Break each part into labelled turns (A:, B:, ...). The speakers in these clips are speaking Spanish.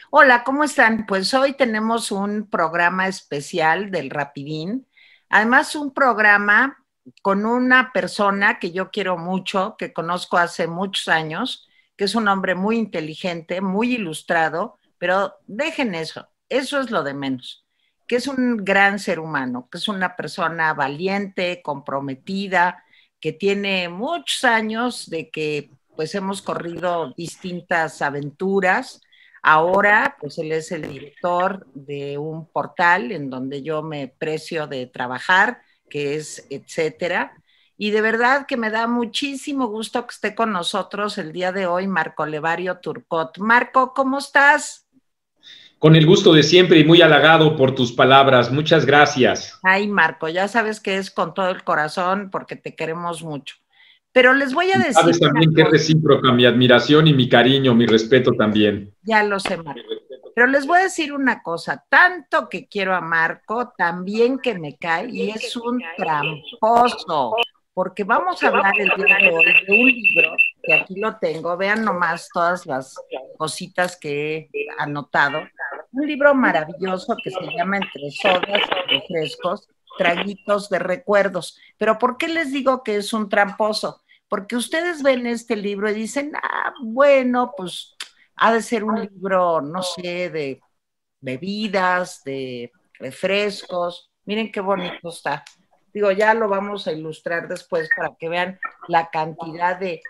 A: Hola, ¿cómo están? Pues hoy tenemos un programa especial del Rapidín. Además, un programa con una persona que yo quiero mucho, que conozco hace muchos años, que es un hombre muy inteligente, muy ilustrado, pero dejen eso, eso es lo de menos, que es un gran ser humano, que es una persona valiente, comprometida, que tiene muchos años de que pues hemos corrido distintas aventuras. Ahora, pues él es el director de un portal en donde yo me precio de trabajar, que es Etcétera. Y de verdad que me da muchísimo gusto que esté con nosotros el día de hoy Marco Levario Turcot. Marco, ¿cómo estás?
B: Con el gusto de siempre y muy halagado por tus palabras. Muchas gracias.
A: Ay, Marco, ya sabes que es con todo el corazón porque te queremos mucho. Pero les voy a
B: Y
A: decir
B: sabes
A: una
B: también que es
A: cosa,
B: recíproca mi admiración y mi cariño, mi respeto también.
A: ya lo sé, Marco. Pero les voy a decir una cosa, tanto que quiero a Marco, también que me cae, y es un tramposo, porque vamos a hablar el día de hoy de un libro, que aquí lo tengo, vean nomás todas las cositas que he anotado, un libro maravilloso que se llama Entre sodas y refrescos, traguitos de recuerdos. Pero ¿por qué les digo que es un tramposo? Porque ustedes ven este libro y dicen, ah, bueno, pues ha de ser un libro, no sé, de bebidas, de refrescos. Miren qué bonito está. Digo, ya lo vamos a ilustrar después para que vean la cantidad de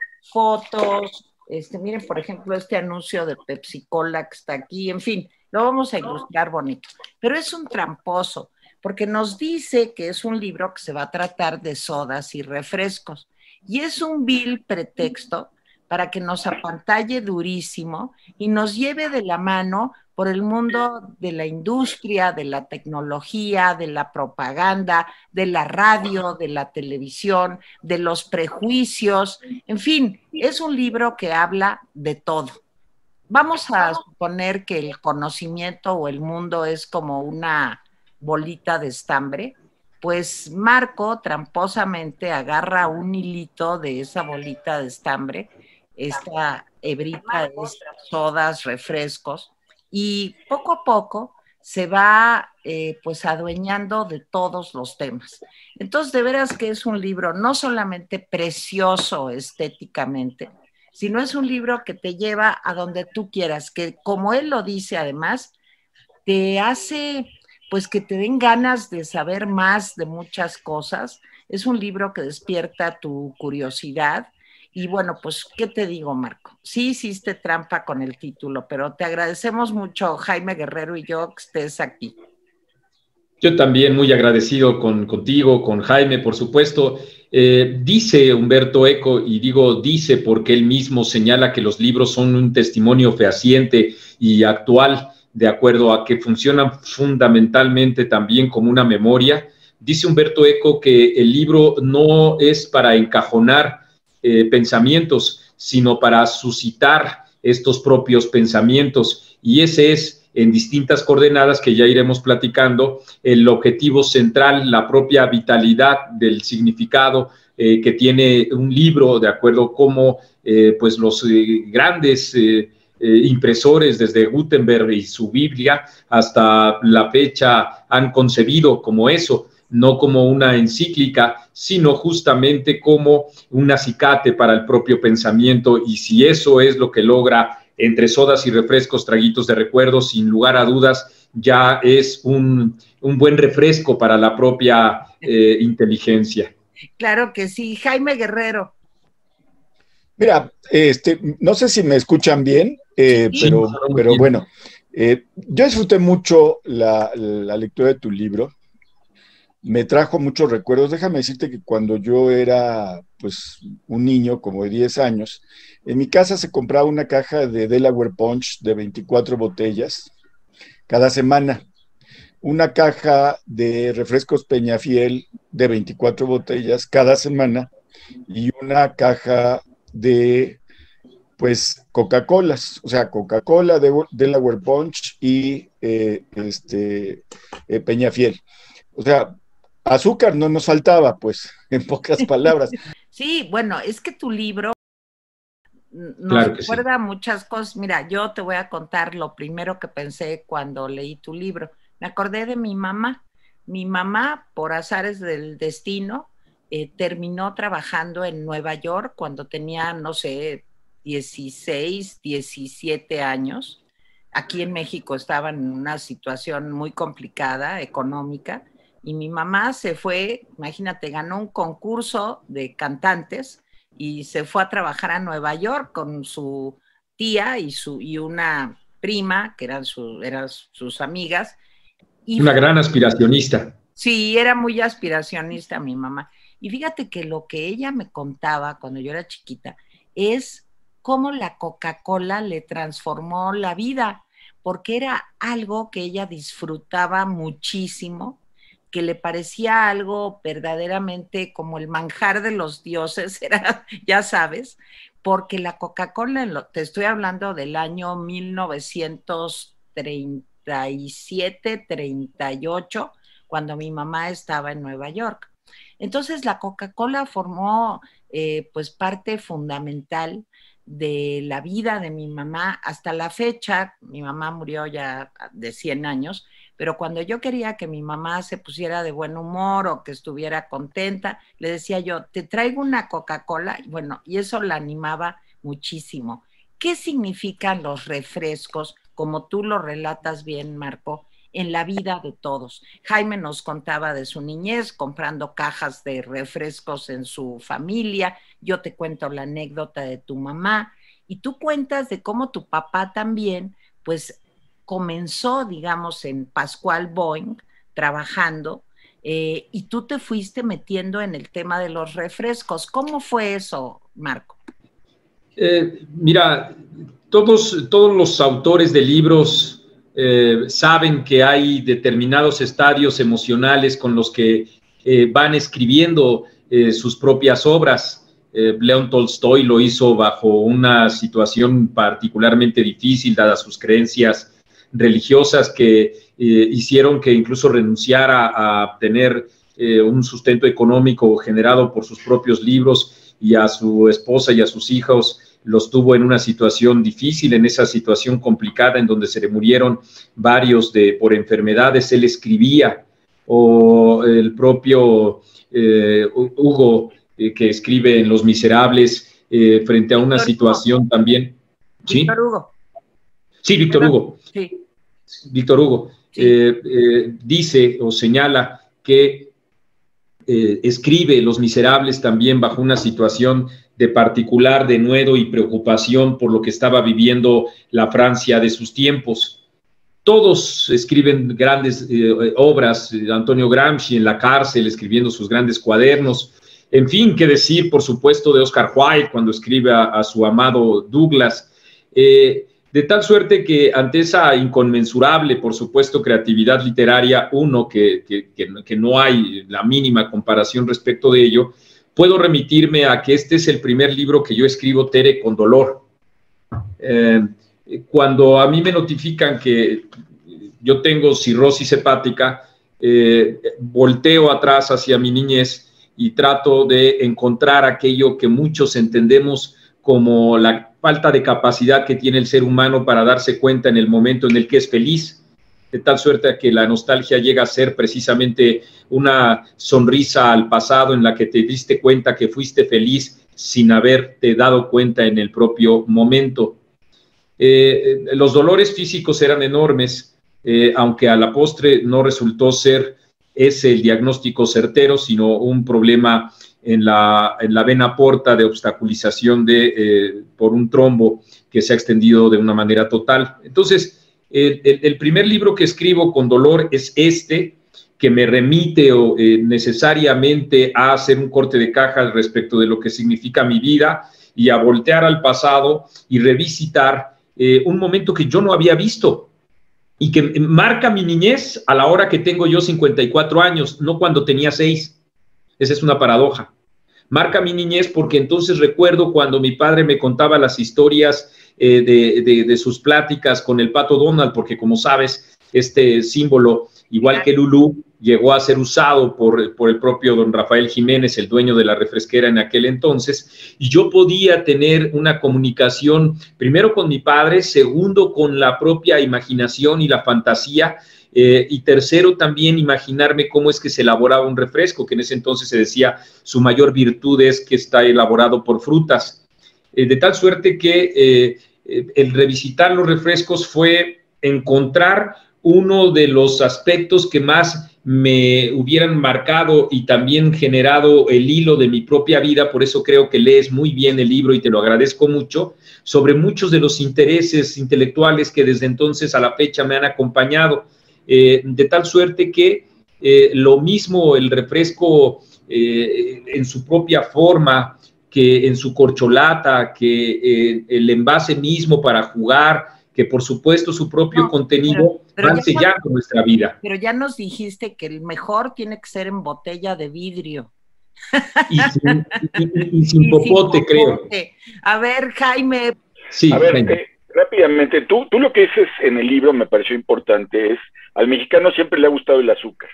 A: fotos. Miren, por ejemplo, este anuncio de Pepsi Cola que está aquí. En fin, lo vamos a ilustrar bonito. Pero es un tramposo, porque nos dice que es un libro que se va a tratar de sodas y refrescos. Y es un vil pretexto para que nos apantalle durísimo y nos lleve de la mano por el mundo de la industria, de la tecnología, de la propaganda, de la radio, de la televisión, de los prejuicios. En fin, es un libro que habla de todo. Vamos a suponer que el conocimiento o el mundo es como una bolita de estambre, pues Marco tramposamente agarra un hilito de esa bolita de estambre, esta hebrita de sodas, refrescos, y poco a poco se va pues adueñando de todos los temas. Entonces, de veras que es un libro no solamente precioso estéticamente, sino es un libro que te lleva a donde tú quieras, que como él lo dice además, te hace pues que te den ganas de saber más de muchas cosas. Es un libro que despierta tu curiosidad. Y bueno, pues, ¿qué te digo, Marco? Sí hiciste trampa con el título, pero te agradecemos mucho, Jaime Guerrero y yo, que estés aquí.
B: Yo también muy agradecido contigo, con Jaime, por supuesto. Dice Humberto Eco, y digo dice porque él mismo señala que los libros son un testimonio fehaciente y actual, de acuerdo a que funcionan fundamentalmente también como una memoria. Dice Humberto Eco que el libro no es para encajonar pensamientos, sino para suscitar estos propios pensamientos. Y ese es, en distintas coordenadas que ya iremos platicando, el objetivo central, la propia vitalidad del significado que tiene un libro, de acuerdo como pues los grandes impresores desde Gutenberg y su Biblia hasta la fecha han concebido como eso, no como una encíclica, sino justamente como un acicate para el propio pensamiento. Y si eso es lo que logra Entre sodas y refrescos, traguitos de recuerdos, sin lugar a dudas, ya es un buen refresco para la propia inteligencia.
A: Claro que sí, Jaime Guerrero.
C: Mira, no sé si me escuchan bien,
B: Sí, muy
C: pero
B: bien.
C: bueno, yo disfruté mucho la lectura de tu libro, me trajo muchos recuerdos. Déjame decirte que cuando yo era pues un niño, como de 10 años, en mi casa se compraba una caja de Delaware Punch de 24 botellas cada semana, una caja de refrescos Peñafiel de 24 botellas cada semana y una caja de pues Coca-Colas, o sea, Coca-Cola, Delaware Punch y Peñafiel. O sea, azúcar no nos faltaba, pues, en pocas palabras.
A: Sí, bueno, es que tu libro nos recuerda muchas cosas. Mira, yo te voy a contar lo primero que pensé cuando leí tu libro. Me acordé de mi mamá. Mi mamá, por azares del destino, terminó trabajando en Nueva York cuando tenía, no sé, 16, 17 años. Aquí en México estaba en una situación muy complicada, económica, y mi mamá se fue, imagínate, ganó un concurso de cantantes y se fue a trabajar a Nueva York con su tía y una prima, que eran sus amigas. Y
B: una gran aspiracionista.
A: Sí, era muy aspiracionista mi mamá. Y fíjate que lo que ella me contaba cuando yo era chiquita es cómo la Coca-Cola le transformó la vida, porque era algo que ella disfrutaba muchísimo, que le parecía algo verdaderamente como el manjar de los dioses, era, ya sabes, porque la Coca-Cola, te estoy hablando del año 1937, 38, cuando mi mamá estaba en Nueva York. Entonces la Coca-Cola formó pues parte fundamental de la vida de mi mamá hasta la fecha. Mi mamá murió ya de 100 años, pero cuando yo quería que mi mamá se pusiera de buen humor o que estuviera contenta, le decía yo, te traigo una Coca-Cola, bueno, y eso la animaba muchísimo. ¿Qué significan los refrescos, como tú lo relatas bien, Marco, en la vida de todos? Jaime nos contaba de su niñez comprando cajas de refrescos en su familia. Yo te cuento la anécdota de tu mamá y tú cuentas de cómo tu papá también, pues, comenzó, digamos, en Pascual Boing, trabajando, y tú te fuiste metiendo en el tema de los refrescos. ¿Cómo fue eso, Marco?
B: Mira, todos los autores de libros saben que hay determinados estadios emocionales con los que van escribiendo sus propias obras. León Tolstoy lo hizo bajo una situación particularmente difícil, dadas sus creencias religiosas que hicieron que incluso renunciara a tener un sustento económico generado por sus propios libros, y a su esposa y a sus hijos los tuvo en una situación difícil, en esa situación complicada en donde se le murieron varios por enfermedades. Él escribía, o el propio Hugo, que escribe en Los Miserables, frente a una situación también. ¿Sí?
A: Víctor Hugo.
B: Sí, Víctor Hugo.
A: Sí.
B: Víctor Hugo. Sí. Dice o señala que escribe Los Miserables también bajo una situación de particular denuedo y preocupación por lo que estaba viviendo la Francia de sus tiempos. Todos escriben grandes obras, Antonio Gramsci en la cárcel escribiendo sus grandes cuadernos. En fin, qué decir, por supuesto, de Oscar Wilde cuando escribe a su amado Douglas. De tal suerte que ante esa inconmensurable, por supuesto, creatividad literaria, que no hay la mínima comparación respecto de ello, puedo remitirme a que este es el primer libro que yo escribo, Tere, con dolor. Cuando a mí me notifican que yo tengo cirrosis hepática, volteo atrás hacia mi niñez y trato de encontrar aquello que muchos entendemos como la falta de capacidad que tiene el ser humano para darse cuenta en el momento en el que es feliz, de tal suerte que la nostalgia llega a ser precisamente una sonrisa al pasado en la que te diste cuenta que fuiste feliz sin haberte dado cuenta en el propio momento. Los dolores físicos eran enormes, aunque a la postre no resultó ser ese el diagnóstico certero, sino un problema en la vena porta de obstaculización por un trombo que se ha extendido de una manera total. Entonces, el primer libro que escribo con dolor es este, que me remite necesariamente a hacer un corte de caja respecto de lo que significa mi vida y a voltear al pasado y revisitar un momento que yo no había visto y que marca mi niñez a la hora que tengo yo 54 años, no cuando tenía 6. Esa es una paradoja. Marca mi niñez porque entonces recuerdo cuando mi padre me contaba las historias de sus pláticas con el Pato Donald, porque como sabes, este símbolo igual que Lulú, llegó a ser usado por el propio don Rafael Jiménez, el dueño de la refresquera en aquel entonces, y yo podía tener una comunicación, primero con mi padre, segundo con la propia imaginación y la fantasía, y tercero también imaginarme cómo es que se elaboraba un refresco, que en ese entonces se decía su mayor virtud es que está elaborado por frutas, de tal suerte que el revisitar los refrescos fue encontrar uno de los aspectos que más me hubieran marcado y también generado el hilo de mi propia vida, por eso creo que lees muy bien el libro y te lo agradezco mucho, sobre muchos de los intereses intelectuales que desde entonces a la fecha me han acompañado, de tal suerte que lo mismo el refresco en su propia forma, que en su corcholata, que el envase mismo para jugar, que por supuesto su propio contenido van sellando nuestra vida.
A: Pero ya nos dijiste que el mejor tiene que ser en botella de vidrio.
B: Y sin popote, creo.
A: A ver, Jaime.
D: Sí, a ver, Jaime. Rápidamente, tú lo que dices en el libro me pareció importante, es al mexicano siempre le ha gustado el azúcar.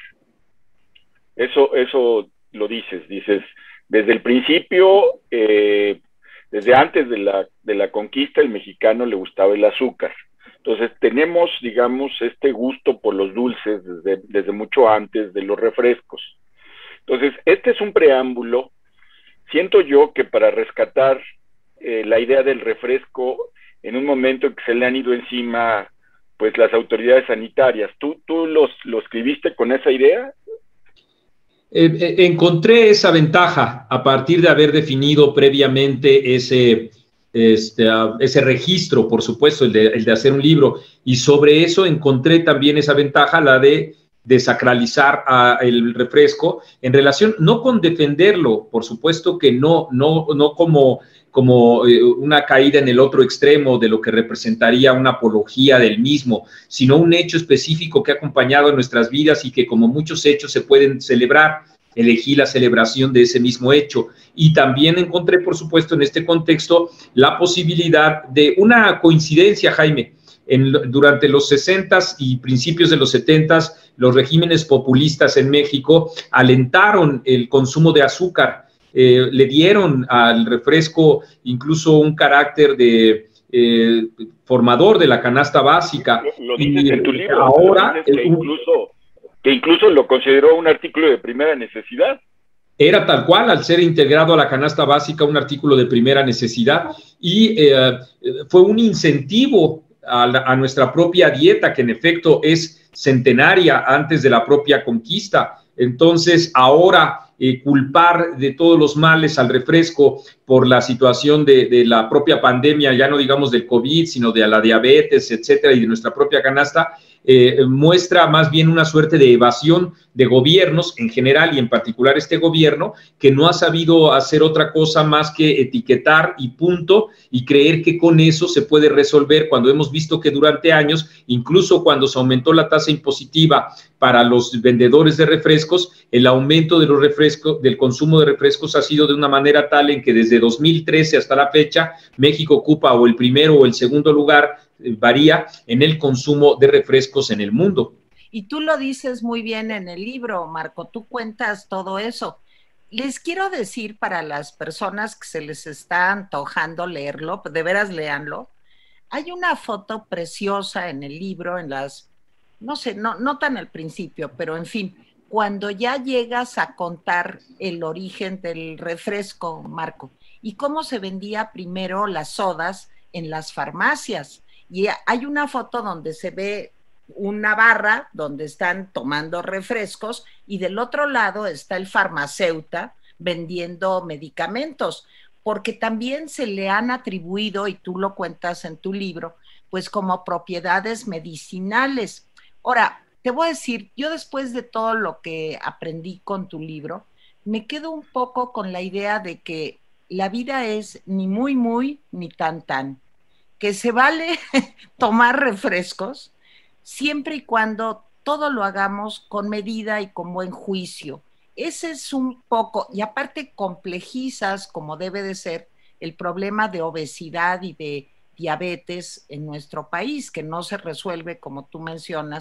D: Eso lo dices, desde el principio, desde antes de la conquista, el mexicano le gustaba el azúcar. Entonces tenemos, digamos, este gusto por los dulces desde mucho antes de los refrescos. Entonces, este es un preámbulo, siento yo que para rescatar la idea del refresco en un momento en que se le han ido encima pues las autoridades sanitarias. ¿Tú lo escribiste con esa idea?
B: Encontré esa ventaja a partir de haber definido previamente ese registro, por supuesto, el de hacer un libro, y sobre eso encontré también esa ventaja, la de desacralizar el refresco en relación, no con defenderlo, por supuesto que no como una caída en el otro extremo de lo que representaría una apología del mismo, sino un hecho específico que ha acompañado en nuestras vidas y que como muchos hechos se pueden celebrar. Elegí la celebración de ese mismo hecho y también encontré, por supuesto, en este contexto la posibilidad de una coincidencia, Jaime. Durante los 60s y principios de los 70s, los regímenes populistas en México alentaron el consumo de azúcar, le dieron al refresco incluso un carácter de formador de la canasta básica.
D: Lo dices en tu libro, ahora que incluso lo consideró un artículo de primera necesidad.
B: Era tal cual, al ser integrado a la canasta básica, un artículo de primera necesidad, y fue un incentivo a nuestra propia dieta, que en efecto es centenaria antes de la propia conquista. Entonces, ahora culpar de todos los males al refresco por la situación de la propia pandemia, ya no digamos del COVID, sino de la diabetes, etcétera, y de nuestra propia canasta, muestra más bien una suerte de evasión de gobiernos en general y en particular este gobierno, que no ha sabido hacer otra cosa más que etiquetar y punto, y creer que con eso se puede resolver, cuando hemos visto que durante años, incluso cuando se aumentó la tasa impositiva para los vendedores de refrescos, el aumento de los refrescos, del consumo de refrescos ha sido de una manera tal en que desde 2013 hasta la fecha, México ocupa o el primero o el segundo lugar, varía, en el consumo de refrescos en el mundo.
A: Y tú lo dices muy bien en el libro, Marco, tú cuentas todo eso. Les quiero decir para las personas que se les está antojando leerlo, de veras léanlo, hay una foto preciosa en el libro, en las, no sé, no tan al principio, pero en fin, cuando ya llegas a contar el origen del refresco, Marco, y cómo se vendía primero las sodas en las farmacias. Y hay una foto donde se ve una barra donde están tomando refrescos y del otro lado está el farmacéutico vendiendo medicamentos, porque también se le han atribuido, y tú lo cuentas en tu libro, pues como propiedades medicinales. Ahora, te voy a decir, yo después de todo lo que aprendí con tu libro, me quedo un poco con la idea de que la vida es ni muy, muy, ni tan, tan. Que se vale tomar refrescos siempre y cuando todo lo hagamos con medida y con buen juicio. Ese es un poco, y aparte complejizas, como debe de ser, el problema de obesidad y de diabetes en nuestro país, que no se resuelve, como tú mencionas,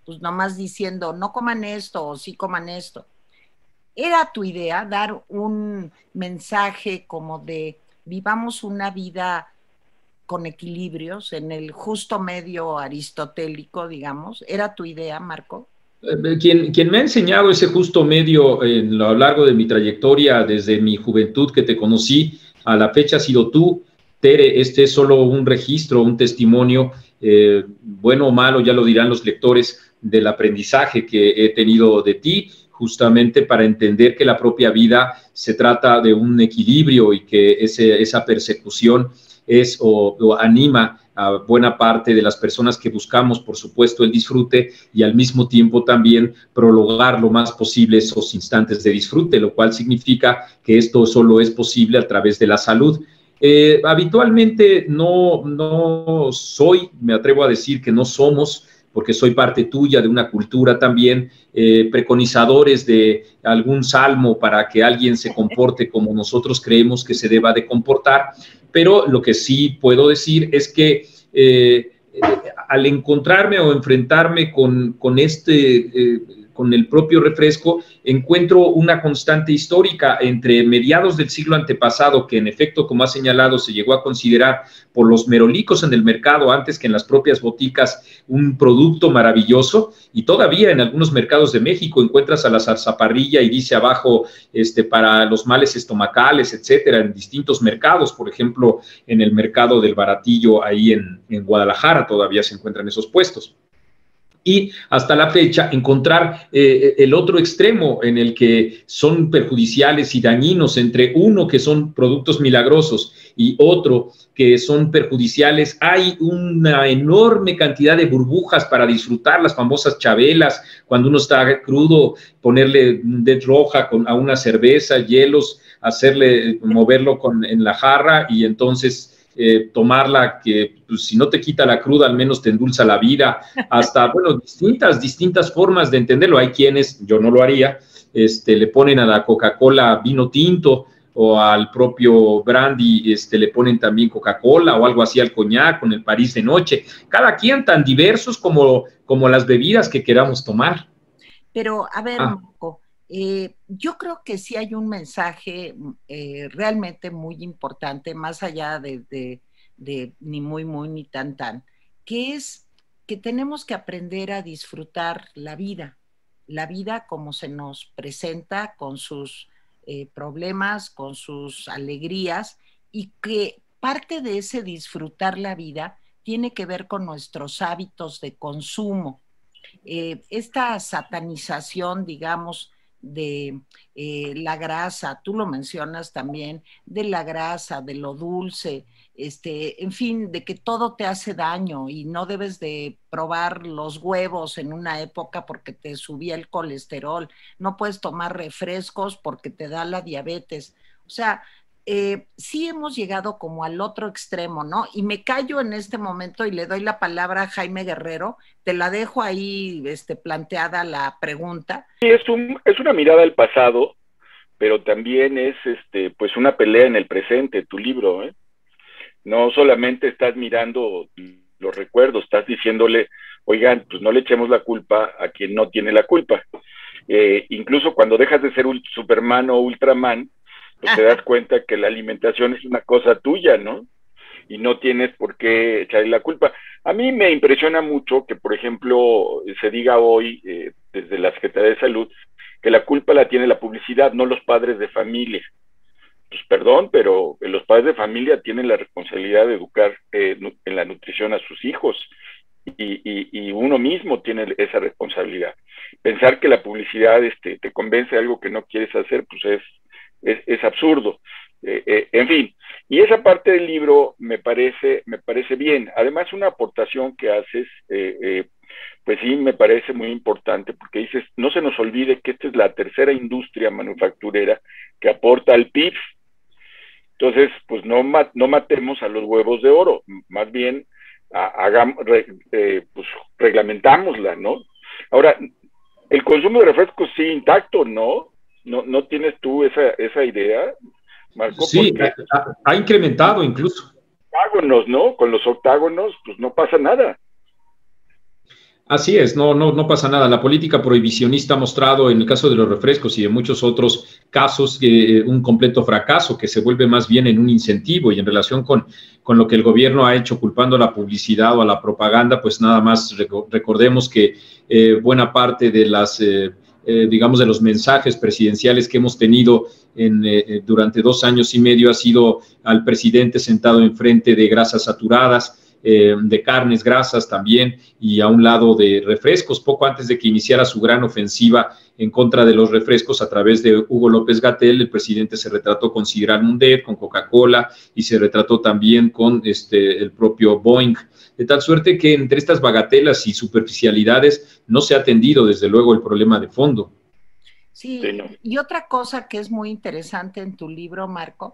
A: pues nomás diciendo, no coman esto o sí coman esto. ¿Era tu idea dar un mensaje como de vivamos una vida con equilibrios en el justo medio aristotélico, digamos? ¿Era tu idea, Marco?
B: Quien me ha enseñado ese justo medio a lo largo de mi trayectoria, desde mi juventud que te conocí a la fecha, ha sido tú, Tere. Este es solo un registro, un testimonio, bueno o malo, ya lo dirán los lectores, del aprendizaje que he tenido de ti, justamente para entender que la propia vida se trata de un equilibrio y que esa persecución es o anima a buena parte de las personas que buscamos, por supuesto, el disfrute y al mismo tiempo también prolongar lo más posible esos instantes de disfrute, lo cual significa que esto solo es posible a través de la salud. Habitualmente no soy, me atrevo a decir que no somos, porque soy parte tuya de una cultura también, preconizadores de algún salmo para que alguien se comporte como nosotros creemos que se deba de comportar, pero lo que sí puedo decir es que al encontrarme o enfrentarme con el propio refresco, encuentro una constante histórica entre mediados del siglo antepasado, que en efecto, como ha señalado, se llegó a considerar por los merolicos en el mercado, antes que en las propias boticas, un producto maravilloso, y todavía en algunos mercados de México encuentras a la zarzaparrilla y dice abajo para los males estomacales, etcétera, en distintos mercados. Por ejemplo, en el mercado del Baratillo, ahí en Guadalajara, todavía se encuentran esos puestos. Y hasta la fecha encontrar el otro extremo en el que son perjudiciales y dañinos, entre uno que son productos milagrosos y otro que son perjudiciales. Hay una enorme cantidad de burbujas para disfrutar, las famosas chabelas, cuando uno está crudo, ponerle det roja a una cerveza, hielos, moverlo en la jarra y entonces tomarla, que pues, si no te quita la cruda, al menos te endulza la vida, hasta, bueno, distintas formas de entenderlo. Hay quienes, yo no lo haría, le ponen a la Coca-Cola vino tinto, o al propio brandy le ponen también Coca-Cola, o algo así al coñac, con el París de noche. Cada quien tan diversos como las bebidas que queramos tomar.
A: Pero, a ver, Marco, yo creo que sí hay un mensaje realmente muy importante, más allá de ni muy, muy, ni tan, que es que tenemos que aprender a disfrutar la vida como se nos presenta, con sus problemas, con sus alegrías, y que parte de ese disfrutar la vida tiene que ver con nuestros hábitos de consumo. Esta satanización, digamos, de la grasa, tú lo mencionas también, de la grasa, de lo dulce, en fin, de que todo te hace daño y no debes de probar los huevos en una época porque te subía el colesterol, no puedes tomar refrescos porque te da la diabetes. O sea, sí hemos llegado como al otro extremo, ¿no? Y me callo en este momento y le doy la palabra a Jaime Guerrero. Te la dejo ahí planteada la pregunta.
D: Sí, es una mirada al pasado, pero también es pues una pelea en el presente, tu libro, ¿eh? No solamente estás mirando los recuerdos, estás diciéndole, oigan, pues no le echemos la culpa a quien no tiene la culpa. Incluso cuando dejas de ser un Superman o Ultraman, pues te das cuenta que la alimentación es una cosa tuya, ¿no? Y no tienes por qué echarle la culpa. A mí me impresiona mucho que, por ejemplo, se diga hoy, desde la Secretaría de Salud, que la culpa la tiene la publicidad, no los padres de familia. Pues perdón, pero los padres de familia tienen la responsabilidad de educar en la nutrición a sus hijos. Y uno mismo tiene esa responsabilidad. Pensar que la publicidad te convence de algo que no quieres hacer, pues es absurdo. En fin, y esa parte del libro me parece bien. Además, una aportación que haces, pues sí, me parece muy importante, porque dices, no se nos olvide que esta es la tercera industria manufacturera que aporta al PIB. Entonces, pues no matemos a los huevos de oro, más bien pues reglamentámosla, ¿no? Ahora, el consumo de refrescos sí intacto, ¿no? ¿No tienes tú esa idea, Marco?
B: Sí, ha incrementado incluso.
D: Octágonos, ¿no? Con los octágonos, pues no pasa nada.
B: Así es, no pasa nada. La política prohibicionista ha mostrado, en el caso de los refrescos y de muchos otros casos, un completo fracaso que se vuelve más bien en un incentivo, y en relación con lo que el gobierno ha hecho culpando a la publicidad o a la propaganda, pues nada más recordemos que buena parte de las, digamos, de los mensajes presidenciales que hemos tenido durante 2 años y medio ha sido al presidente sentado enfrente de grasas saturadas, de carnes grasas también, y a un lado de refrescos, poco antes de que iniciara su gran ofensiva en contra de los refrescos a través de Hugo López-Gatell. El presidente se retrató con Sidral Mundet, con Coca-Cola, y se retrató también con el propio Boeing, de tal suerte que entre estas bagatelas y superficialidades no se ha atendido desde luego el problema de fondo.
A: Sí, y otra cosa que es muy interesante en tu libro, Marco,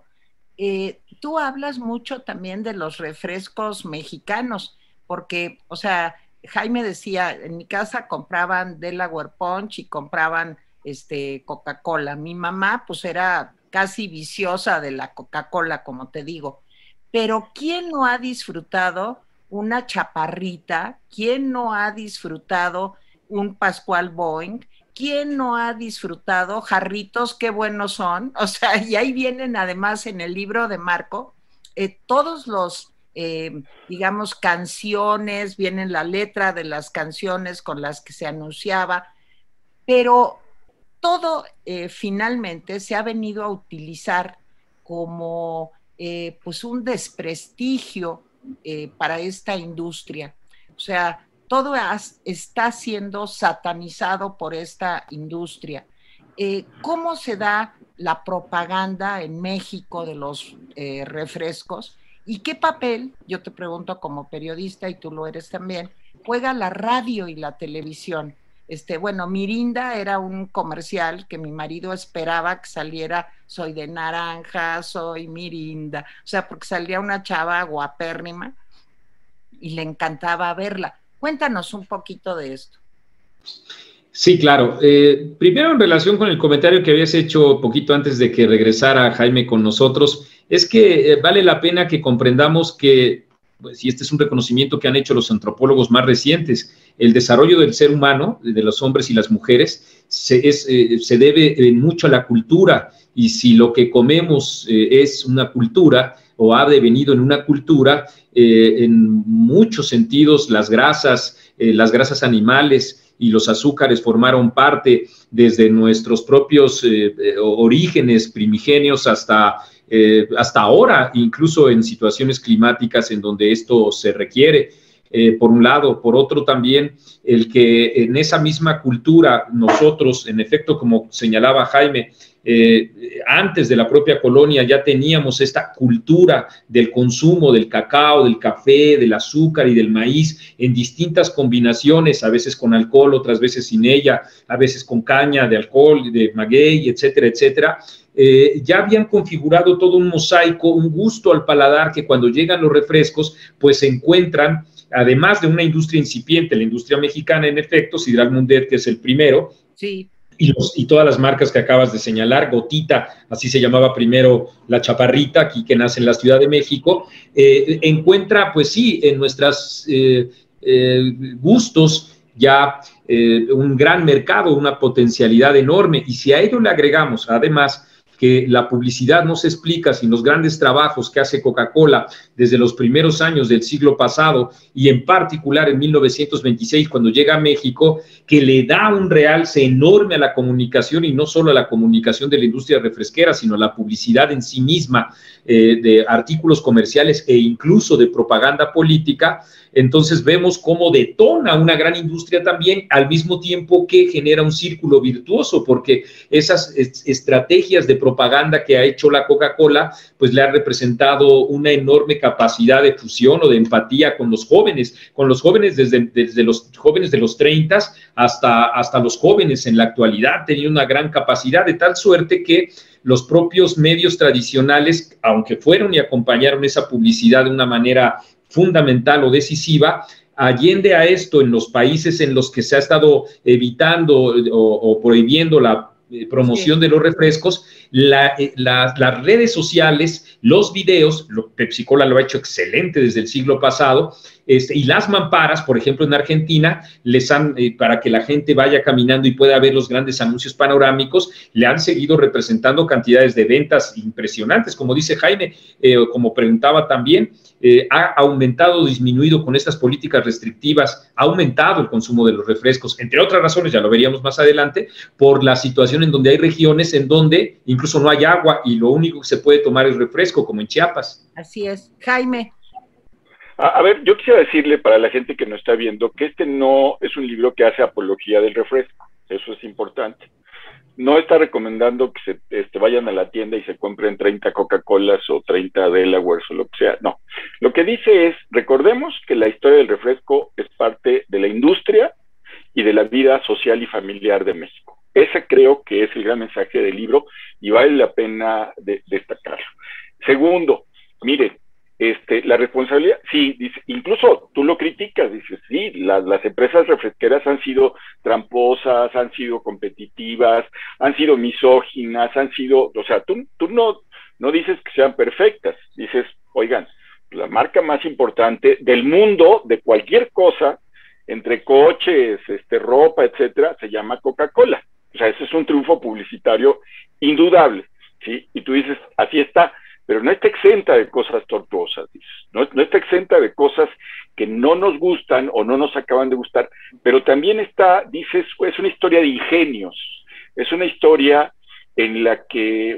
A: tú hablas mucho también de los refrescos mexicanos, porque, o sea, Jaime decía, en mi casa compraban Delaware Punch y compraban Coca-Cola. Mi mamá, pues, era casi viciosa de la Coca-Cola, como te digo. Pero ¿quién no ha disfrutado una chaparrita? ¿Quién no ha disfrutado un Pascual Boeing? ¿Quién no ha disfrutado jarritos? Qué buenos son. O sea, y ahí vienen además en el libro de Marco, todos los, digamos, canciones, vienen la letra de las canciones con las que se anunciaba, pero todo finalmente se ha venido a utilizar como pues un desprestigio para esta industria. O sea, todo está siendo satanizado por esta industria. ¿Cómo se da la propaganda en México de los refrescos? ¿Y qué papel, yo te pregunto como periodista, y tú lo eres también, juega la radio y la televisión? Bueno, Mirinda era un comercial que mi marido esperaba que saliera, soy de naranja, soy Mirinda, o sea, porque salía una chava guapérrima y le encantaba verla. Cuéntanos un poquito de esto.
B: Sí, claro. Primero, en relación con el comentario que habías hecho poquito antes de que regresara Jaime con nosotros, es que vale la pena que comprendamos que, pues, y este es un reconocimiento que han hecho los antropólogos más recientes, el desarrollo del ser humano, de los hombres y las mujeres, se debe mucho a la cultura, y si lo que comemos es una cultura, o ha devenido en una cultura, en muchos sentidos las grasas animales y los azúcares formaron parte desde nuestros propios orígenes primigenios hasta ahora, incluso en situaciones climáticas en donde esto se requiere. Por un lado. Por otro también, el que en esa misma cultura nosotros, en efecto, como señalaba Jaime, antes de la propia colonia ya teníamos esta cultura del consumo del cacao, del café, del azúcar y del maíz en distintas combinaciones, a veces con alcohol, otras veces sin ella, a veces con caña de alcohol, de maguey, etcétera, etcétera. Ya habían configurado todo un mosaico, un gusto al paladar que cuando llegan los refrescos, pues se encuentran, además de una industria incipiente, la industria mexicana, en efecto, Sidral Mundet, que es el primero,
A: sí,
B: y todas las marcas que acabas de señalar, Gotita, así se llamaba primero la chaparrita, aquí que nace en la Ciudad de México, encuentra, pues sí, en nuestros gustos ya un gran mercado, una potencialidad enorme, y si a ello le agregamos, además, que la publicidad no se explica sin los grandes trabajos que hace Coca-Cola desde los primeros años del siglo pasado, y en particular en 1926, cuando llega a México, que le da un realce enorme a la comunicación, y no solo a la comunicación de la industria refresquera, sino a la publicidad en sí misma, de artículos comerciales e incluso de propaganda política. Entonces vemos cómo detona una gran industria también, al mismo tiempo que genera un círculo virtuoso, porque esas estrategias de propaganda que ha hecho la Coca-Cola, pues le ha representado una enorme capacidad de fusión o de empatía con los jóvenes desde los jóvenes de los 30 hasta los jóvenes en la actualidad. Tenía una gran capacidad, de tal suerte que los propios medios tradicionales, aunque fueron y acompañaron esa publicidad de una manera fundamental o decisiva, allende a esto, en los países en los que se ha estado evitando o prohibiendo la promoción de los refrescos, las redes sociales, los videos, Pepsi-Cola lo ha hecho excelente desde el siglo pasado, y las mamparas, por ejemplo, en Argentina, para que la gente vaya caminando y pueda ver los grandes anuncios panorámicos, le han seguido representando cantidades de ventas impresionantes. Como dice Jaime, como preguntaba también, ha aumentado o disminuido con estas políticas restrictivas, ha aumentado el consumo de los refrescos, entre otras razones, ya lo veríamos más adelante, por la situación en donde hay regiones en donde incluso no hay agua y lo único que se puede tomar es refresco, como en Chiapas.
A: Así es. Jaime.
D: A ver, yo quisiera decirle para la gente que nos está viendo que este no es un libro que hace apología del refresco, eso es importante. No está recomendando que se vayan a la tienda y se compren 30 Coca-Colas o 30 Delawares o lo que sea, no. Lo que dice es, recordemos que la historia del refresco es parte de la industria y de la vida social y familiar de México. Ese creo que es el gran mensaje del libro y vale la pena destacarlo. Segundo, miren, la responsabilidad, sí, dice, incluso tú lo criticas, dices, sí, las empresas refresqueras han sido tramposas, han sido competitivas, han sido misóginas, o sea, tú no dices que sean perfectas, dices, oigan, la marca más importante del mundo, de cualquier cosa, entre coches, ropa, etcétera, se llama Coca-Cola. O sea, ese es un triunfo publicitario indudable, ¿sí? Y tú dices, así está, pero no está exenta de cosas tortuosas, dices. No está exenta de cosas que no nos gustan o no nos acaban de gustar, pero también está, dices, es una historia de ingenios, es una historia en la que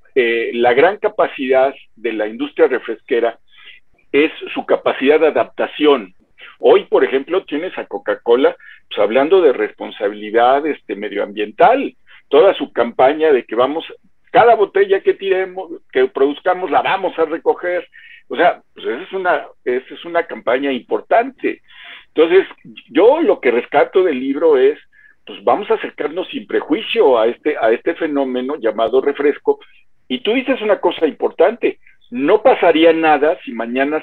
D: la gran capacidad de la industria refresquera es su capacidad de adaptación. Hoy, por ejemplo, tienes a Coca-Cola pues, hablando de responsabilidad medioambiental, toda su campaña de que cada botella que produzcamos la vamos a recoger. O sea, pues esa es una campaña importante. Entonces, yo lo que rescato del libro es, pues vamos a acercarnos sin prejuicio a este fenómeno llamado refresco. Y tú dices una cosa importante, no pasaría nada si mañana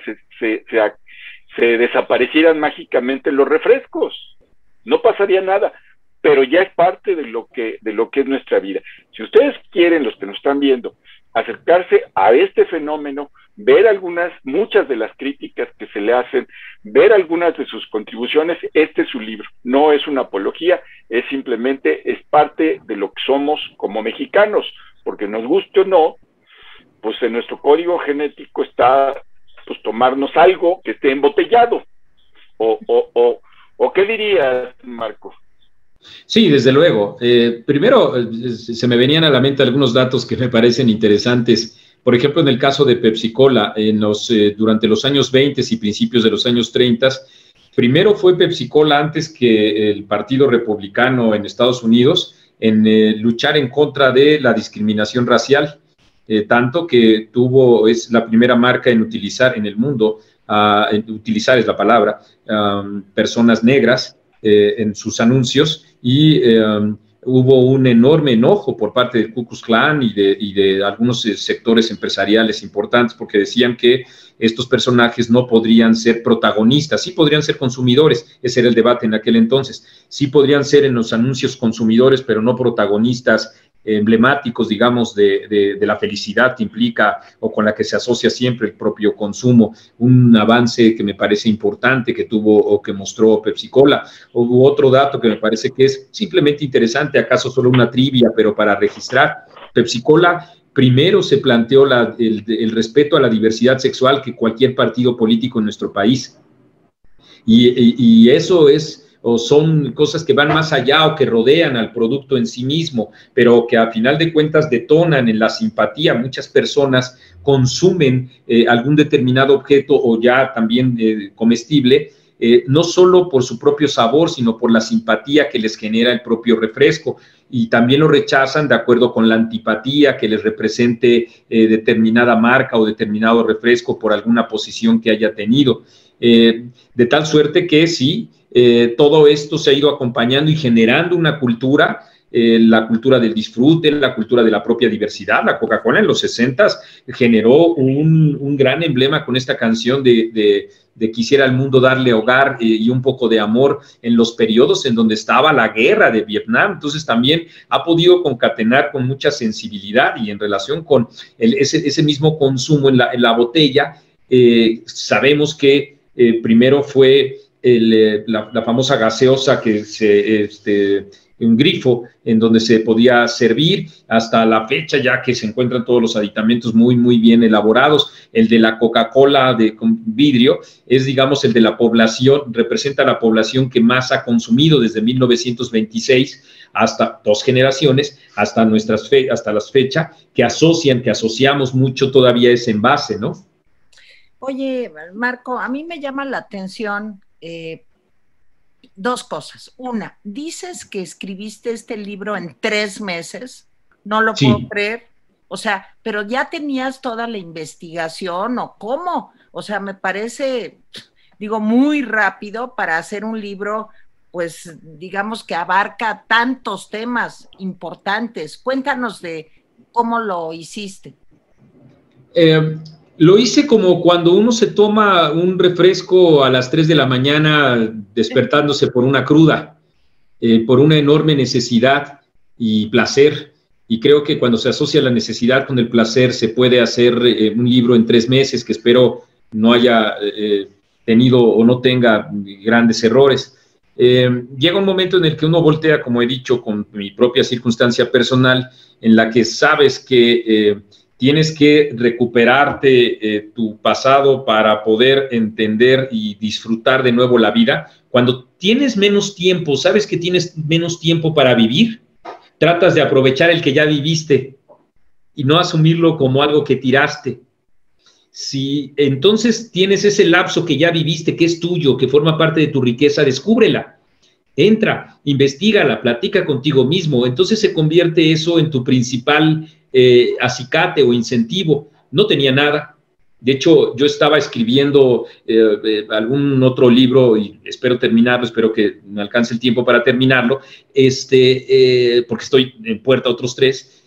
D: se desaparecieran mágicamente los refrescos. No pasaría nada, pero ya es parte de lo que es nuestra vida. Si ustedes quieren, los que nos están viendo, acercarse a este fenómeno, ver muchas de las críticas que se le hacen, ver algunas de sus contribuciones, este es su libro. No es una apología, es parte de lo que somos como mexicanos, porque nos guste o no, pues en nuestro código genético está pues tomarnos algo que esté embotellado. ¿O qué dirías, Marco?
B: Sí, desde luego. Primero, se me venían a la mente algunos datos que me parecen interesantes. Por ejemplo, en el caso de Pepsi-Cola, durante los años 20 y principios de los años 30, primero fue Pepsi-Cola antes que el Partido Republicano en Estados Unidos en luchar en contra de la discriminación racial. Tanto que es la primera marca en utilizar en el mundo, utilizar es la palabra, personas negras en sus anuncios, y hubo un enorme enojo por parte del Ku Klux Klan y de algunos sectores empresariales importantes, porque decían que estos personajes no podrían ser protagonistas, sí podrían ser consumidores, ese era el debate en aquel entonces, sí podrían ser en los anuncios consumidores, pero no protagonistas emblemáticos, digamos, de la felicidad que implica o con la que se asocia siempre el propio consumo. Un avance que me parece importante que tuvo o que mostró Pepsi-Cola. Hubo otro dato que me parece que es simplemente interesante, acaso solo una trivia, pero para registrar. Pepsi-Cola primero se planteó el respeto a la diversidad sexual que cualquier partido político en nuestro país. Y eso son cosas que van más allá o que rodean al producto en sí mismo, pero que a final de cuentas detonan en la simpatía. Muchas personas consumen algún determinado objeto o ya también comestible, no solo por su propio sabor, sino por la simpatía que les genera el propio refresco, y también lo rechazan de acuerdo con la antipatía que les represente determinada marca o determinado refresco por alguna posición que haya tenido. De tal suerte que sí, todo esto se ha ido acompañando y generando una cultura la cultura del disfrute, la cultura de la propia diversidad. La Coca-Cola en los 60s generó un gran emblema con esta canción de quisiera el mundo darle hogar y un poco de amor en los periodos en donde estaba la guerra de Vietnam. Entonces también ha podido concatenar con mucha sensibilidad, y en relación con ese mismo consumo en la botella, sabemos que primero fue la famosa gaseosa que un grifo en donde se podía servir, hasta la fecha ya que se encuentran todos los aditamentos muy, muy bien elaborados. El de la Coca-Cola con vidrio es, digamos, el de la población, representa la población que más ha consumido desde 1926 hasta 2 generaciones, hasta las fechas, que asociamos mucho todavía ese envase, ¿no?
A: Oye, Marco, a mí me llama la atención 2 cosas. Una, dices que escribiste este libro en 3 meses, no lo puedo creer. O sea, pero ya tenías toda la investigación, ¿o cómo? O sea, me parece, digo, muy rápido para hacer un libro, pues, digamos que abarca tantos temas importantes. Cuéntanos de cómo lo hiciste.
B: Lo hice como cuando uno se toma un refresco a las 3 de la mañana despertándose por una cruda, por una enorme necesidad y placer. Y creo que cuando se asocia la necesidad con el placer se puede hacer un libro en 3 meses, que espero no haya tenido o no tenga grandes errores. Llega un momento en el que uno voltea, como he dicho, con mi propia circunstancia personal, en la que sabes que tienes que recuperarte tu pasado para poder entender y disfrutar de nuevo la vida. Cuando tienes menos tiempo, sabes que tienes menos tiempo para vivir, tratas de aprovechar el que ya viviste y no asumirlo como algo que tiraste. Si entonces tienes ese lapso que ya viviste, que es tuyo, que forma parte de tu riqueza, descúbrela. Entra, investígala, platica contigo mismo. Entonces se convierte eso en tu principal acicate o incentivo. No tenía nada. De hecho, yo estaba escribiendo algún otro libro y espero terminarlo, espero que me alcance el tiempo para terminarlo, porque estoy en puerta a otros 3.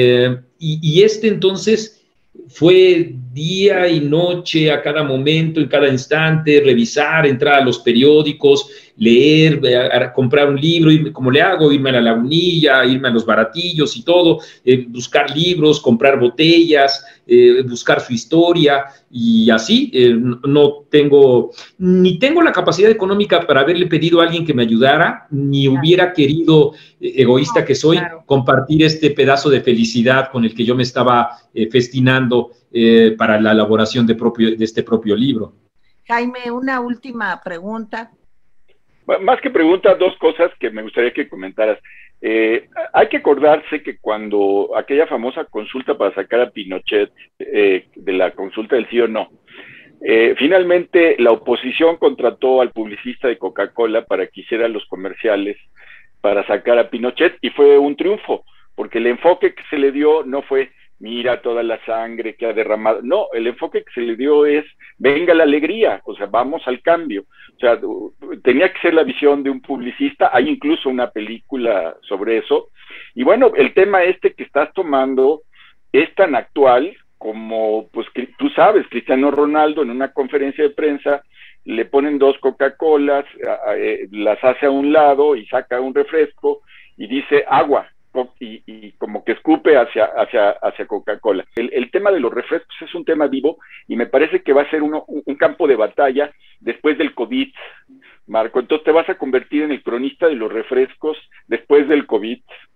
B: Y entonces fue día y noche, a cada momento, en cada instante, revisar, entrar a los periódicos, leer, comprar un libro, como le hago, irme a la Lagunilla, irme a los baratillos y todo, buscar libros, comprar botellas, buscar su historia, y así no tengo, ni tengo la capacidad económica para haberle pedido a alguien que me ayudara, ni hubiera querido, egoísta que soy, compartir este pedazo de felicidad con el que yo me estaba festinando para la elaboración de este propio libro.
A: Jaime, una última pregunta.
D: Más que pregunta, 2 cosas que me gustaría que comentaras. Hay que acordarse que cuando aquella famosa consulta para sacar a Pinochet, de la consulta del sí o no, finalmente la oposición contrató al publicista de Coca-Cola para que hiciera los comerciales para sacar a Pinochet, y fue un triunfo, porque el enfoque que se le dio no fue mira toda la sangre que ha derramado, no, el enfoque que se le dio es venga la alegría, o sea, vamos al cambio. O sea, tenía que ser la visión de un publicista, hay incluso una película sobre eso, y bueno, el tema que estás tomando es tan actual como, pues, tú sabes, Cristiano Ronaldo en una conferencia de prensa le ponen 2 Coca-Colas, las hace a un lado y saca un refresco y dice agua, y como que escupe hacia Coca-Cola. El tema de los refrescos es un tema vivo y me parece que va a ser un campo de batalla después del COVID, Marco. Entonces te vas a convertir en el cronista de los refrescos después del COVID.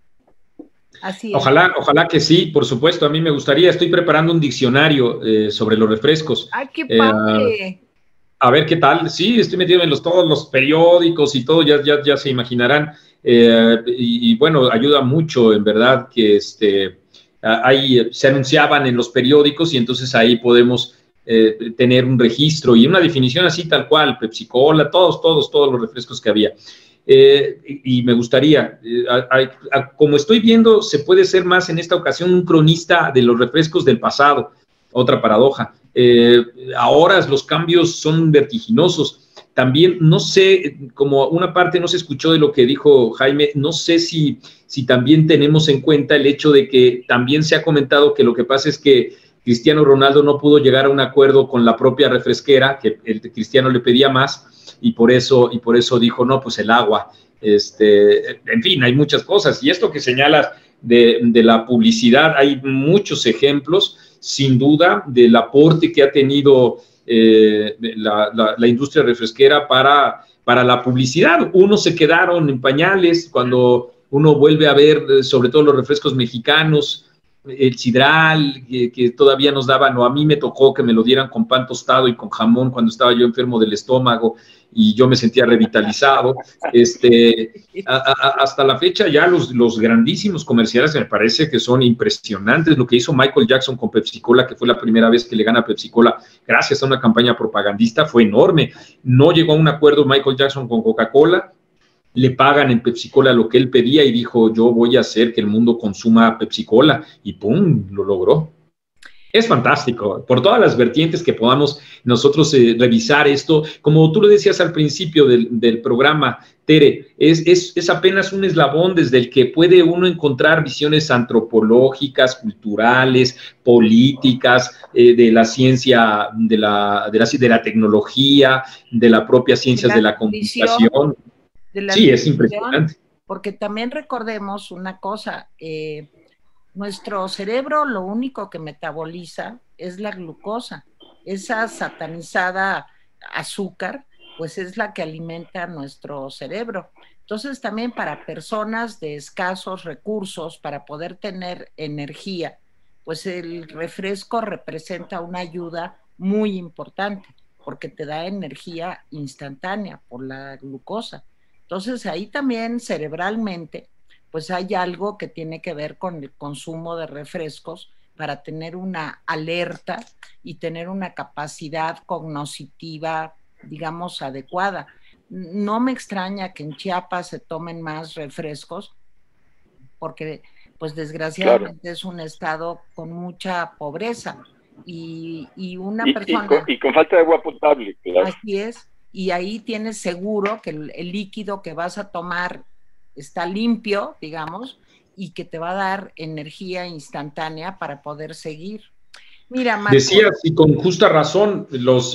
A: Así es.
B: Ojalá que sí, por supuesto. A mí me gustaría, estoy preparando un diccionario sobre los refrescos.
A: ¡Ay, qué padre!
B: A ver qué tal. Sí, estoy metido en todos los periódicos y todo, ya se imaginarán. Y bueno, ayuda mucho, en verdad, que ahí se anunciaban en los periódicos y entonces ahí podemos tener un registro y una definición así tal cual, Pepsi Cola, todos los refrescos que había. Y me gustaría, como estoy viendo, se puede ser más en esta ocasión un cronista de los refrescos del pasado. Otra paradoja. Ahora los cambios son vertiginosos. también no sé, como una parte no se escuchó de lo que dijo Jaime, no sé si también tenemos en cuenta el hecho de que también se ha comentado que lo que pasa es que Cristiano Ronaldo no pudo llegar a un acuerdo con la propia refresquera, que el Cristiano le pedía más, y por eso dijo, no, pues el agua. En fin, hay muchas cosas. Y esto que señalas de la publicidad, hay muchos ejemplos, sin duda, del aporte que ha tenido la industria refresquera para la publicidad. Unos se quedaron en pañales cuando uno vuelve a ver, sobre todo los refrescos mexicanos, el sidral, que todavía nos daban, o a mí me tocó que me lo dieran con pan tostado y con jamón cuando estaba yo enfermo del estómago y yo me sentía revitalizado. Hasta la fecha ya los grandísimos comerciales me parece que son impresionantes. Lo que hizo Michael Jackson con Pepsi-Cola, que fue la primera vez que le gana a Pepsi-Cola gracias a una campaña propagandista, fue enorme. No llegó a un acuerdo Michael Jackson con Coca-Cola, le pagan en Pepsi-Cola lo que él pedía y dijo, yo voy a hacer que el mundo consuma Pepsi-Cola, y ¡pum!, lo logró. Es fantástico, por todas las vertientes que podamos nosotros revisar esto. Como tú lo decías al principio del programa, Tere, es apenas un eslabón desde el que puede uno encontrar visiones antropológicas, culturales, políticas, de la ciencia, de la tecnología, de la propia ciencias de la comunicación. Sí, es impresionante.
A: Porque también recordemos una cosa, nuestro cerebro lo único que metaboliza es la glucosa. Esa satanizada azúcar, pues es la que alimenta nuestro cerebro. Entonces también para personas de escasos recursos, para poder tener energía, pues el refresco representa una ayuda muy importante, porque te da energía instantánea por la glucosa. Entonces ahí también cerebralmente pues hay algo que tiene que ver con el consumo de refrescos para tener una alerta y tener una capacidad cognitiva, digamos, adecuada. No me extraña que en Chiapas se tomen más refrescos porque pues desgraciadamente claro, es un estado con mucha pobreza y una persona...
D: Y con falta de agua potable, claro.
A: Así es. Y ahí tienes seguro que el líquido que vas a tomar está limpio, digamos, y que te va a dar energía instantánea para poder seguir. Mira, Marco,
B: decías, y con justa razón,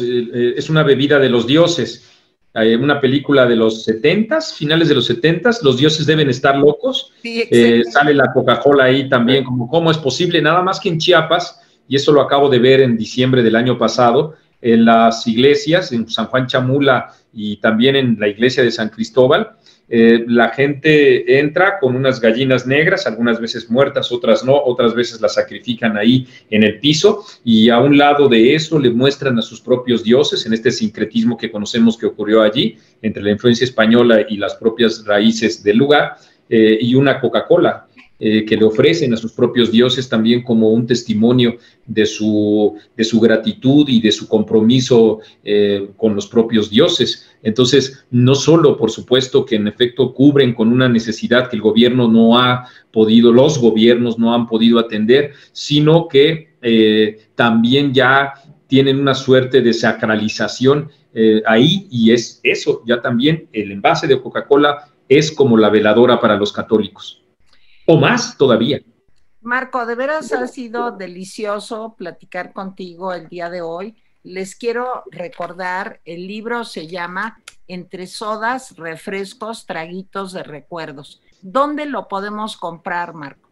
B: es una bebida de los dioses. Una película de los 70s, finales de los 70s, los dioses deben estar locos.
A: Sí,
B: sale la Coca-Cola ahí también, como cómo es posible, nada más que en Chiapas, y eso lo acabo de ver en diciembre del año pasado, en las iglesias, en San Juan Chamula y también en la iglesia de San Cristóbal, la gente entra con unas gallinas negras, algunas veces muertas, otras no, otras veces las sacrifican ahí en el piso, y a un lado de eso le muestran a sus propios dioses, en este sincretismo que conocemos que ocurrió allí, entre la influencia española y las propias raíces del lugar, y una Coca-Cola, que le ofrecen a sus propios dioses también como un testimonio de su gratitud y de su compromiso con los propios dioses. Entonces, no solo, por supuesto, que en efecto cubren con una necesidad que el gobierno no ha podido, los gobiernos no han podido atender, sino que también ya tienen una suerte de sacralización ahí, y es eso, ya también el envase de Coca-Cola es como la veladora para los católicos. O más todavía.
A: Marco, de veras ha sido delicioso platicar contigo el día de hoy. Les quiero recordar, el libro se llama Entre sodas, refrescos, traguitos de recuerdos. ¿Dónde lo podemos comprar, Marco?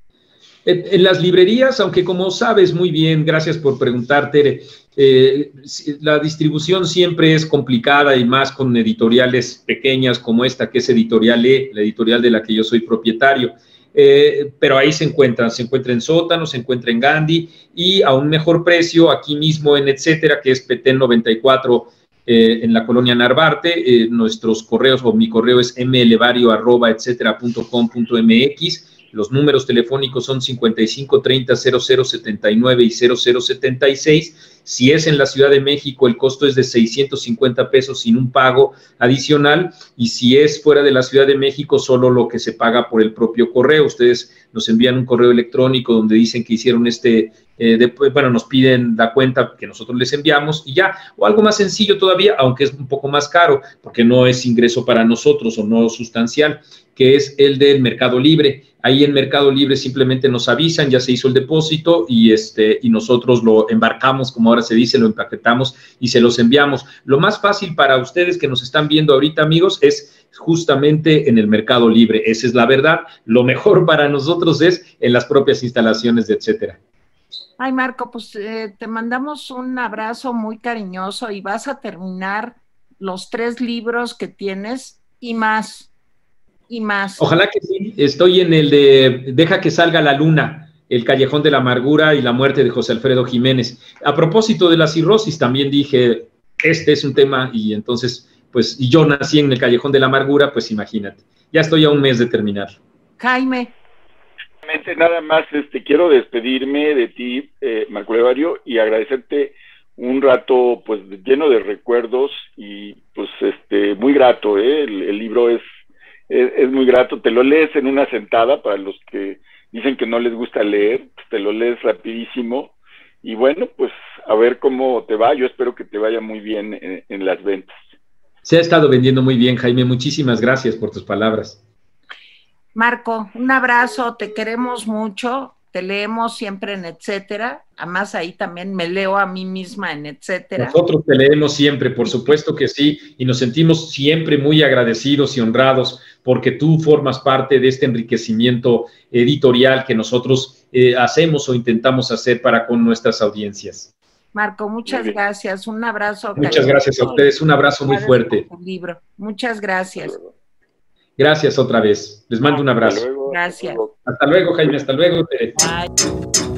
B: En las librerías, aunque como sabes muy bien, gracias por preguntar, Tere, la distribución siempre es complicada, y más con editoriales pequeñas como esta, que es Editorial E, la editorial de la que yo soy propietario. Pero ahí se encuentra en Sótano, se encuentra en Gandhi, y a un mejor precio aquí mismo en Etcétera, que es Petén 94 en la colonia Narvarte. Nuestros correos, o mi correo es mlevario@etcetera.com.mx. Los números telefónicos son 55 30 00 79 y 0076. Si es en la Ciudad de México, el costo es de 650 pesos sin un pago adicional, y si es fuera de la Ciudad de México, solo lo que se paga por el propio correo. Ustedes nos envían un correo electrónico donde dicen que hicieron nos piden la cuenta que nosotros les enviamos y ya, o algo más sencillo todavía, aunque es un poco más caro, porque no es ingreso para nosotros o no sustancial, que es el del Mercado Libre. Ahí en Mercado Libre simplemente nos avisan, ya se hizo el depósito y nosotros lo embarcamos, como ahora se dice, lo empaquetamos y se los enviamos. Lo más fácil para ustedes que nos están viendo ahorita, amigos, es justamente en el Mercado Libre. Esa es la verdad. Lo mejor para nosotros es en las propias instalaciones de etcétera.
A: Ay, Marco, pues te mandamos un abrazo muy cariñoso y vas a terminar los 3 libros que tienes y más. Y más.
B: Ojalá que sí. Estoy en el de Deja que salga la luna, El callejón de la amargura y la muerte de José Alfredo Jiménez. A propósito de la cirrosis, también dije, este es un tema, y entonces, pues, y yo nací en el callejón de la amargura, pues imagínate. Ya estoy a un mes de terminar.
A: Jaime.
D: Nada más, quiero despedirme de ti, Marco Levario, y agradecerte un rato, pues, lleno de recuerdos y, pues, muy grato, el libro es muy grato, te lo lees en una sentada, para los que dicen que no les gusta leer, pues te lo lees rapidísimo, y bueno, pues a ver cómo te va. Yo espero que te vaya muy bien en las ventas.
B: Se ha estado vendiendo muy bien, Jaime, muchísimas gracias por tus palabras.
A: Marco, un abrazo, te queremos mucho, te leemos siempre en etcétera, además ahí también me leo a mí misma en etcétera.
B: Nosotros te leemos siempre, por supuesto que sí, y nos sentimos siempre muy agradecidos y honrados porque tú formas parte de este enriquecimiento editorial que nosotros hacemos o intentamos hacer para con nuestras audiencias.
A: Marco, muchas gracias, un abrazo.
B: Muchas gracias a ustedes, un abrazo muy fuerte.
A: Libro. Muchas gracias.
B: Gracias otra vez, les mando un abrazo.
A: Gracias.
B: Hasta luego, Jaime, hasta luego.
A: Bye.